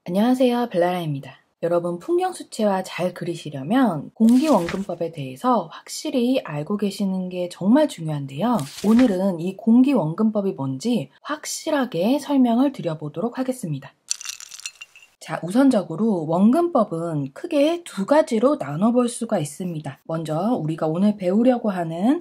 안녕하세요, 벨라라입니다. 여러분, 풍경수채화 잘 그리시려면 공기원근법에 대해서 확실히 알고 계시는 게 정말 중요한데요. 오늘은 이 공기원근법이 뭔지 확실하게 설명을 드려보도록 하겠습니다. 자, 우선적으로 원근법은 크게 두 가지로 나눠볼 수가 있습니다. 먼저 우리가 오늘 배우려고 하는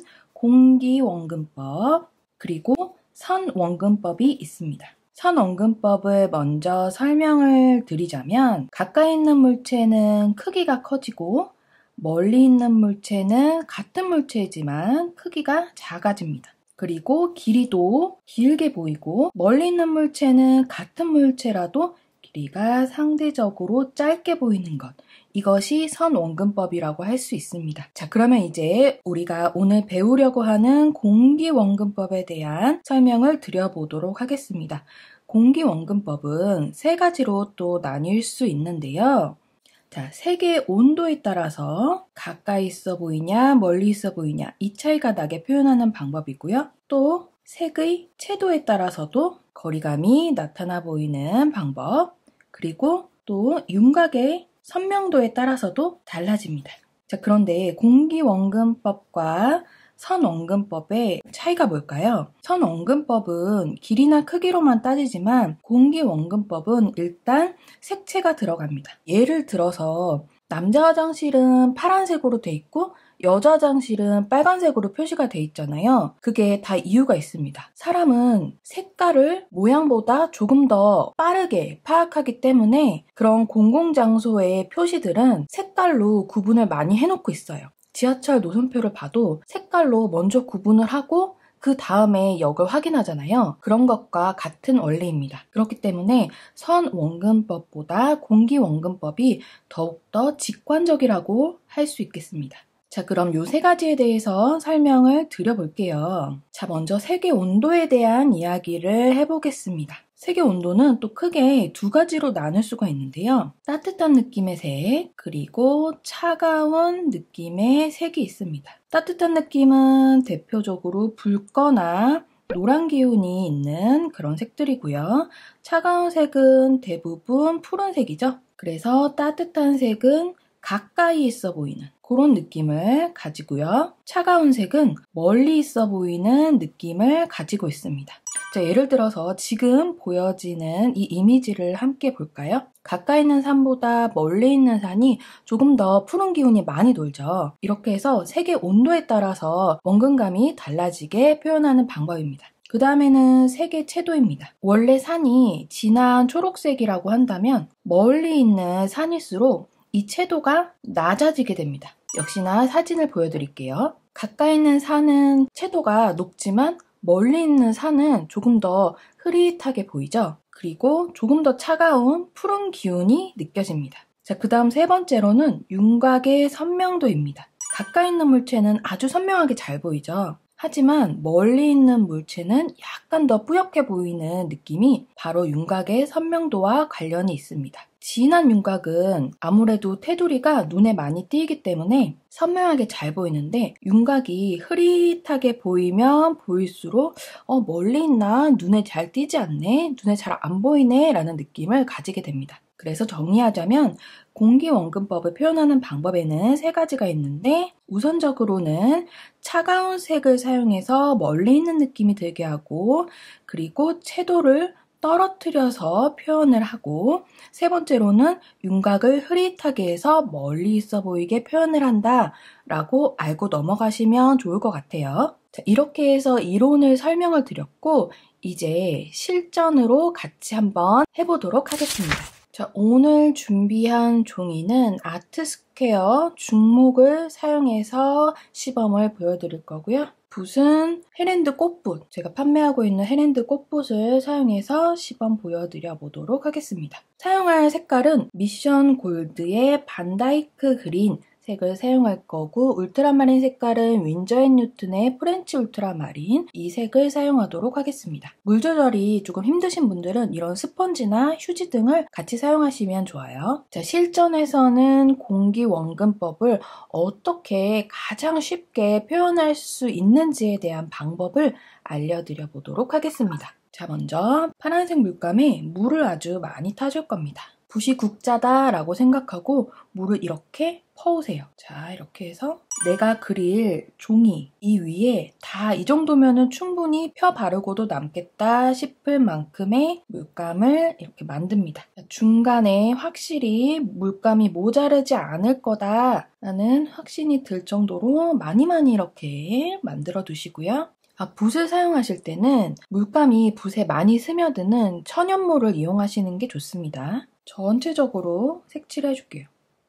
공기원근법, 그리고 선원근법이 있습니다. 선원근법을 먼저 설명을 드리자면 가까이 있는 물체는 크기가 커지고 멀리 있는 물체는 같은 물체이지만 크기가 작아집니다. 그리고 길이도 길게 보이고 멀리 있는 물체는 같은 물체라도 길이가 상대적으로 짧게 보이는 것. 이것이 선원근법이라고 할 수 있습니다. 자, 그러면 이제 우리가 오늘 배우려고 하는 공기원근법에 대한 설명을 드려보도록 하겠습니다. 공기원근법은 세 가지로 또 나뉠 수 있는데요. 자, 색의 온도에 따라서 가까이 있어 보이냐, 멀리 있어 보이냐, 이 차이가 나게 표현하는 방법이고요. 또 색의 채도에 따라서도 거리감이 나타나 보이는 방법, 그리고 또 윤곽의 선명도에 따라서도 달라집니다. 자, 그런데 공기원근법과 선원근법의 차이가 뭘까요? 선원근법은 길이나 크기로만 따지지만 공기원근법은 일단 색채가 들어갑니다. 예를 들어서 남자 화장실은 파란색으로 돼 있고 여자 화장실은 빨간색으로 표시가 돼 있잖아요. 그게 다 이유가 있습니다. 사람은 색깔을 모양보다 조금 더 빠르게 파악하기 때문에 그런 공공장소의 표시들은 색깔로 구분을 많이 해놓고 있어요. 지하철 노선표를 봐도 색깔로 먼저 구분을 하고 그 다음에 역을 확인하잖아요. 그런 것과 같은 원리입니다. 그렇기 때문에 선원근법보다 공기원근법이 더욱더 직관적이라고 할 수 있겠습니다. 자, 그럼 요 세 가지에 대해서 설명을 드려볼게요. 자, 먼저 색의 온도에 대한 이야기를 해보겠습니다. 색의 온도는 또 크게 두 가지로 나눌 수가 있는데요. 따뜻한 느낌의 색, 그리고 차가운 느낌의 색이 있습니다. 따뜻한 느낌은 대표적으로 붉거나 노란 기운이 있는 그런 색들이고요. 차가운 색은 대부분 푸른색이죠. 그래서 따뜻한 색은 가까이 있어 보이는 그런 느낌을 가지고요. 차가운 색은 멀리 있어 보이는 느낌을 가지고 있습니다. 자, 예를 들어서 지금 보여지는 이 이미지를 함께 볼까요? 가까이 있는 산보다 멀리 있는 산이 조금 더 푸른 기운이 많이 돌죠. 이렇게 해서 색의 온도에 따라서 원근감이 달라지게 표현하는 방법입니다. 그 다음에는 색의 채도입니다. 원래 산이 진한 초록색이라고 한다면 멀리 있는 산일수록 이 채도가 낮아지게 됩니다. 역시나 사진을 보여드릴게요. 가까이 있는 산은 채도가 높지만 멀리 있는 산은 조금 더 흐릿하게 보이죠? 그리고 조금 더 차가운 푸른 기운이 느껴집니다. 자, 그 다음 세 번째로는 윤곽의 선명도입니다. 가까이 있는 물체는 아주 선명하게 잘 보이죠? 하지만 멀리 있는 물체는 약간 더 뿌옇게 보이는 느낌이 바로 윤곽의 선명도와 관련이 있습니다. 진한 윤곽은 아무래도 테두리가 눈에 많이 띄기 때문에 선명하게 잘 보이는데 윤곽이 흐릿하게 보이면 보일수록 멀리 있나? 눈에 잘 띄지 않네? 눈에 잘 안 보이네? 라는 느낌을 가지게 됩니다. 그래서 정리하자면 공기원근법을 표현하는 방법에는 세 가지가 있는데 우선적으로는 차가운 색을 사용해서 멀리 있는 느낌이 들게 하고 그리고 채도를 떨어뜨려서 표현을 하고 세 번째로는 윤곽을 흐릿하게 해서 멀리 있어 보이게 표현을 한다 라고 알고 넘어가시면 좋을 것 같아요. 자, 이렇게 해서 이론을 설명을 드렸고 이제 실전으로 같이 한번 해보도록 하겠습니다. 자, 오늘 준비한 종이는 아트스퀘어 중목을 사용해서 시범을 보여드릴 거고요. 붓은 헤랜드 꽃붓, 제가 판매하고 있는 헤랜드 꽃붓을 사용해서 시범 보여드려 보도록 하겠습니다. 사용할 색깔은 미션 골드의 반다이크 그린 색을 사용할 거고 울트라마린 색깔은 윈저 앤 뉴튼의 프렌치 울트라마린 이 색을 사용하도록 하겠습니다. 물 조절이 조금 힘드신 분들은 이런 스펀지나 휴지 등을 같이 사용하시면 좋아요. 자, 실전에서는 공기원근법을 어떻게 가장 쉽게 표현할 수 있는지에 대한 방법을 알려드려 보도록 하겠습니다. 자, 먼저 파란색 물감에 물을 아주 많이 타줄 겁니다. 붓이 국자다 라고 생각하고 물을 이렇게 퍼오세요. 자, 이렇게 해서 내가 그릴 종이 이 위에 다 이 정도면은 충분히 펴 바르고도 남겠다 싶을 만큼의 물감을 이렇게 만듭니다. 중간에 확실히 물감이 모자르지 않을 거다라는 확신이 들 정도로 많이 이렇게 만들어 두시고요. 붓을 사용하실 때는 물감이 붓에 많이 스며드는 천연모를 이용하시는 게 좋습니다. 전체적으로 색칠해 줄게요.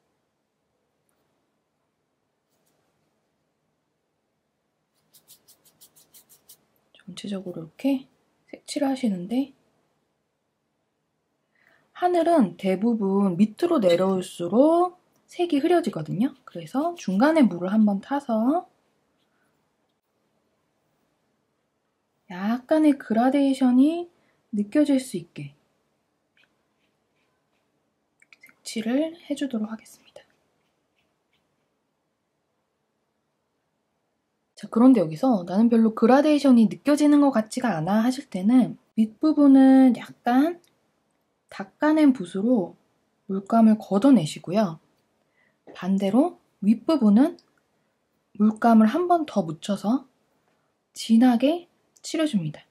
전체적으로 이렇게 색칠을 하시는데 하늘은 대부분 밑으로 내려올수록 색이 흐려지거든요. 그래서 중간에 물을 한번 타서 약간의 그라데이션이 느껴질 수 있게 색칠을 해주도록 하겠습니다. 자, 그런데 여기서 나는 별로 그라데이션이 느껴지는 것 같지가 않아 하실 때는 밑부분은 약간 닦아낸 붓으로 물감을 걷어내시고요. 반대로 윗부분은 물감을 한 번 더 묻혀서 진하게 칠해줍니다.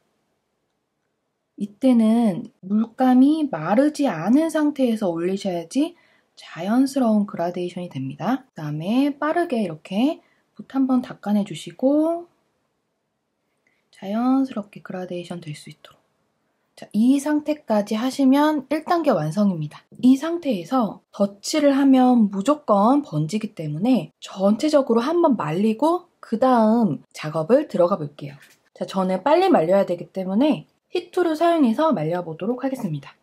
이때는 물감이 마르지 않은 상태에서 올리셔야지 자연스러운 그라데이션이 됩니다. 그 다음에 빠르게 이렇게 붓 한 번 닦아내 주시고 자연스럽게 그라데이션 될 수 있도록. 자, 이 상태까지 하시면 1단계 완성입니다. 이 상태에서 덧칠을 하면 무조건 번지기 때문에 전체적으로 한번 말리고 그 다음 작업을 들어가 볼게요. 자, 저는 빨리 말려야 되기 때문에 히트를 사용해서 말려보도록 하겠습니다.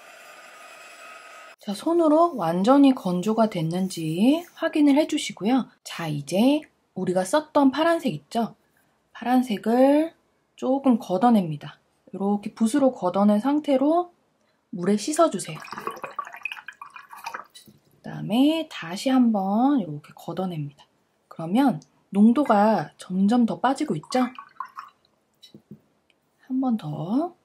자, 손으로 완전히 건조가 됐는지 확인을 해주시고요. 자, 이제 우리가 썼던 파란색 있죠? 파란색을 조금 걷어냅니다. 이렇게 붓으로 걷어낸 상태로 물에 씻어주세요. 그 다음에 다시 한번 이렇게 걷어냅니다. 그러면 농도가 점점 더 빠지고 있죠? 한 번 더.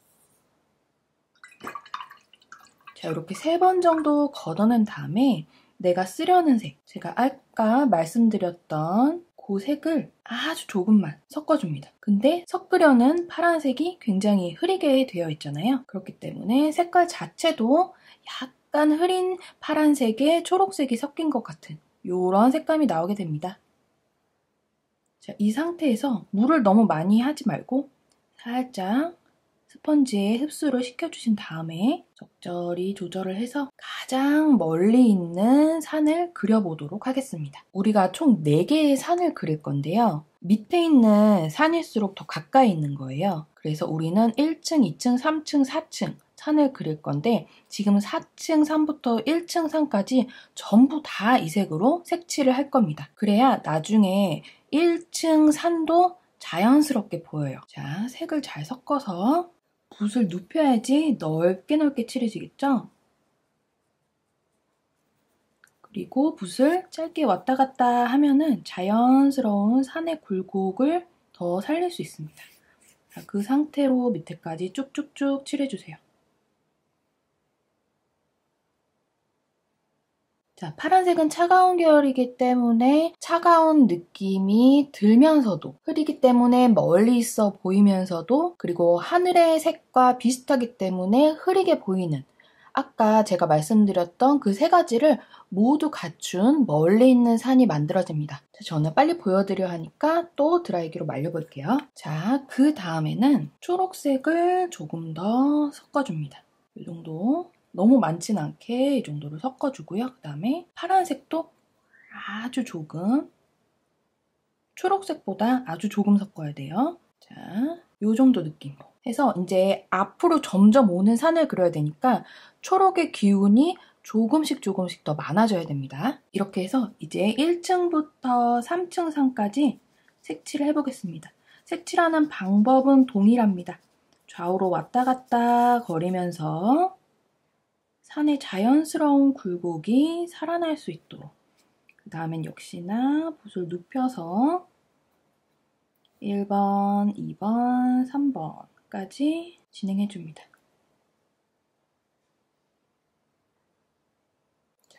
자, 이렇게 3번 정도 걷어낸 다음에 내가 쓰려는 색, 제가 아까 말씀드렸던 그 색을 아주 조금만 섞어줍니다. 근데 섞으려는 파란색이 굉장히 흐리게 되어 있잖아요. 그렇기 때문에 색깔 자체도 약간 흐린 파란색에 초록색이 섞인 것 같은 이런 색감이 나오게 됩니다. 자, 이 상태에서 물을 너무 많이 하지 말고 살짝 스펀지에 흡수를 시켜주신 다음에 적절히 조절을 해서 가장 멀리 있는 산을 그려보도록 하겠습니다. 우리가 총 4개의 산을 그릴 건데요. 밑에 있는 산일수록 더 가까이 있는 거예요. 그래서 우리는 1층, 2층, 3층, 4층 산을 그릴 건데 지금 4층 산부터 1층 산까지 전부 다 이 색으로 색칠을 할 겁니다. 그래야 나중에 1층 산도 자연스럽게 보여요. 자, 색을 잘 섞어서 붓을 눕혀야지 넓게 칠해지겠죠? 그리고 붓을 짧게 왔다 갔다 하면은 자연스러운 산의 굴곡을 더 살릴 수 있습니다. 자, 그 상태로 밑에까지 쭉쭉쭉 칠해주세요. 자, 파란색은 차가운 계열이기 때문에 차가운 느낌이 들면서도 흐리기 때문에 멀리 있어 보이면서도 그리고 하늘의 색과 비슷하기 때문에 흐리게 보이는 아까 제가 말씀드렸던 그 3가지를 모두 갖춘 멀리 있는 산이 만들어집니다. 자, 저는 빨리 보여드려 하니까 또 드라이기로 말려볼게요. 자, 그 다음에는 초록색을 조금 더 섞어줍니다. 이 정도. 너무 많진 않게 이 정도로 섞어주고요. 그 다음에 파란색도 아주 조금, 초록색보다 아주 조금 섞어야 돼요. 자, 이 정도 느낌으로 해서 이제 앞으로 점점 오는 산을 그려야 되니까 초록의 기운이 조금씩 더 많아져야 됩니다. 이렇게 해서 이제 1층부터 3층 산까지 색칠을 해보겠습니다. 색칠하는 방법은 동일합니다. 좌우로 왔다 갔다 거리면서 산의 자연스러운 굴곡이 살아날 수 있도록 그 다음엔 역시나 붓을 눕혀서 1번, 2번, 3번까지 진행해줍니다.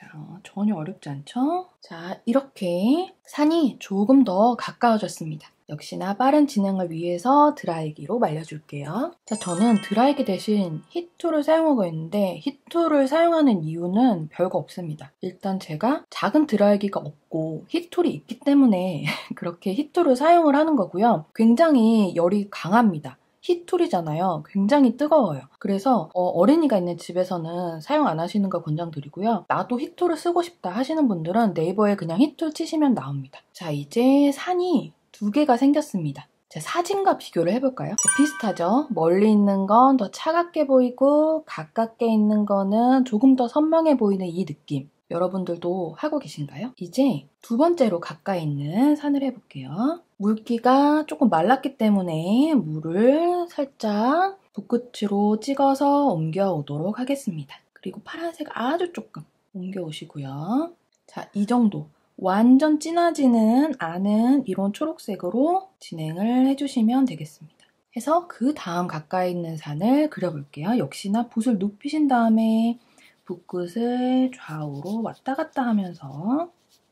전혀 어렵지 않죠? 자, 이렇게 산이 조금 더 가까워졌습니다. 역시나 빠른 진행을 위해서 드라이기로 말려줄게요. 자, 저는 드라이기 대신 히터를 사용하고 있는데 히터를 사용하는 이유는 별거 없습니다. 일단 제가 작은 드라이기가 없고 히터이 있기 때문에 그렇게 히터를 사용을 하는 거고요. 굉장히 열이 강합니다. 히툴이잖아요. 굉장히 뜨거워요. 그래서 어린이가 있는 집에서는 사용 안 하시는 걸 권장드리고요. 나도 히툴을 쓰고 싶다 하시는 분들은 네이버에 그냥 히툴 치시면 나옵니다. 자, 이제 산이 두 개가 생겼습니다. 자, 사진과 비교를 해볼까요? 자, 비슷하죠? 멀리 있는 건 더 차갑게 보이고 가깝게 있는 거는 조금 더 선명해 보이는 이 느낌. 여러분들도 하고 계신가요? 이제 두 번째로 가까이 있는 산을 해볼게요. 물기가 조금 말랐기 때문에 물을 살짝 붓끝으로 찍어서 옮겨오도록 하겠습니다. 그리고 파란색 아주 조금 옮겨오시고요. 자, 이 정도. 완전 진하지는 않은 이런 초록색으로 진행을 해주시면 되겠습니다. 해서 그 다음 가까이 있는 산을 그려볼게요. 역시나 붓을 눕히신 다음에 붓끝을 좌우로 왔다 갔다 하면서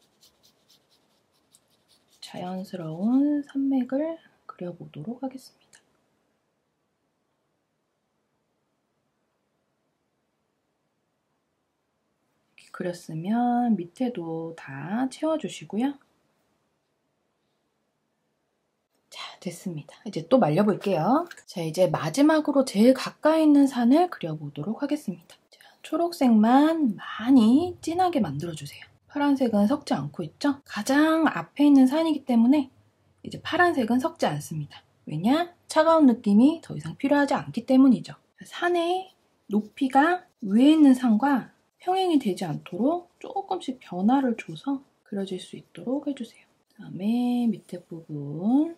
자연스러운 산맥을 그려보도록 하겠습니다. 이렇게 그렸으면 밑에도 다 채워주시고요. 자, 됐습니다. 이제 또 말려볼게요. 자, 이제 마지막으로 제일 가까이 있는 산을 그려보도록 하겠습니다. 자, 초록색만 많이 진하게 만들어주세요. 파란색은 섞지 않고 있죠? 가장 앞에 있는 산이기 때문에 이제 파란색은 섞지 않습니다. 왜냐? 차가운 느낌이 더 이상 필요하지 않기 때문이죠. 산의 높이가 위에 있는 산과 평행이 되지 않도록 조금씩 변화를 줘서 그려질 수 있도록 해주세요. 그 다음에 밑에 부분.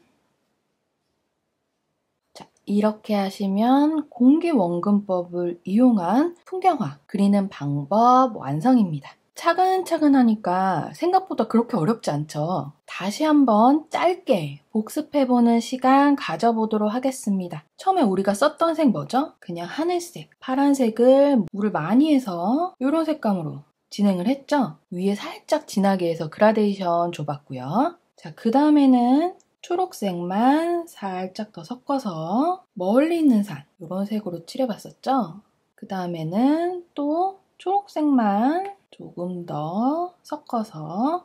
자, 이렇게 하시면 공기원근법을 이용한 풍경화 그리는 방법 완성입니다. 차근차근 하니까 생각보다 그렇게 어렵지 않죠? 다시 한번 짧게 복습해보는 시간 가져보도록 하겠습니다. 처음에 우리가 썼던 색 뭐죠? 그냥 하늘색, 파란색을 물을 많이 해서 이런 색감으로 진행을 했죠? 위에 살짝 진하게 해서 그라데이션 줘봤고요. 자, 그 다음에는 초록색만 살짝 더 섞어서 멀리 있는 산 이런 색으로 칠해봤었죠? 그 다음에는 또 초록색만 조금 더 섞어서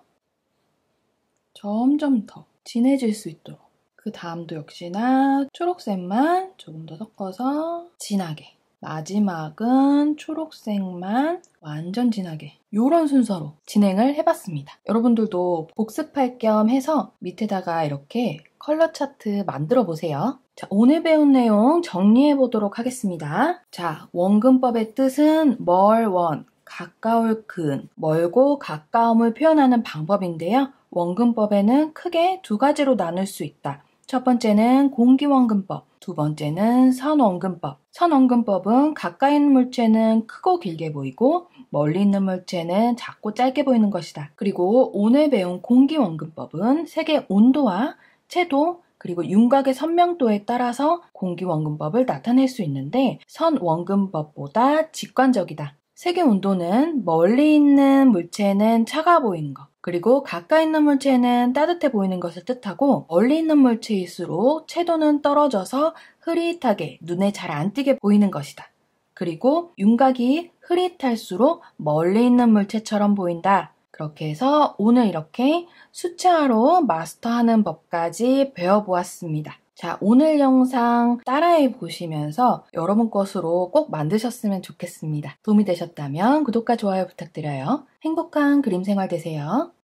점점 더 진해질 수 있도록 그 다음도 역시나 초록색만 조금 더 섞어서 진하게 마지막은 초록색만 완전 진하게 이런 순서로 진행을 해봤습니다. 여러분들도 복습할 겸 해서 밑에다가 이렇게 컬러 차트 만들어 보세요. 자, 오늘 배운 내용 정리해 보도록 하겠습니다. 자, 원근법의 뜻은 멀원, 가까울 근, 멀고 가까움을 표현하는 방법인데요. 원근법에는 크게 두 가지로 나눌 수 있다. 첫 번째는 공기원근법, 두 번째는 선원근법. 선원근법은 가까이 있는 물체는 크고 길게 보이고 멀리 있는 물체는 작고 짧게 보이는 것이다. 그리고 오늘 배운 공기원근법은 색의 온도와 채도 그리고 윤곽의 선명도에 따라서 공기원근법을 나타낼 수 있는데 선원근법보다 직관적이다. 색의 온도는 멀리 있는 물체는 차가워 보이는 것, 그리고 가까이 있는 물체는 따뜻해 보이는 것을 뜻하고 멀리 있는 물체일수록 채도는 떨어져서 흐릿하게 눈에 잘 안 띄게 보이는 것이다. 그리고 윤곽이 흐릿할수록 멀리 있는 물체처럼 보인다. 그렇게 해서 오늘 이렇게 수채화로 마스터하는 법까지 배워보았습니다. 자, 오늘 영상 따라해 보시면서 여러분 것으로 꼭 만드셨으면 좋겠습니다. 도움이 되셨다면 구독과 좋아요 부탁드려요. 행복한 그림 생활 되세요.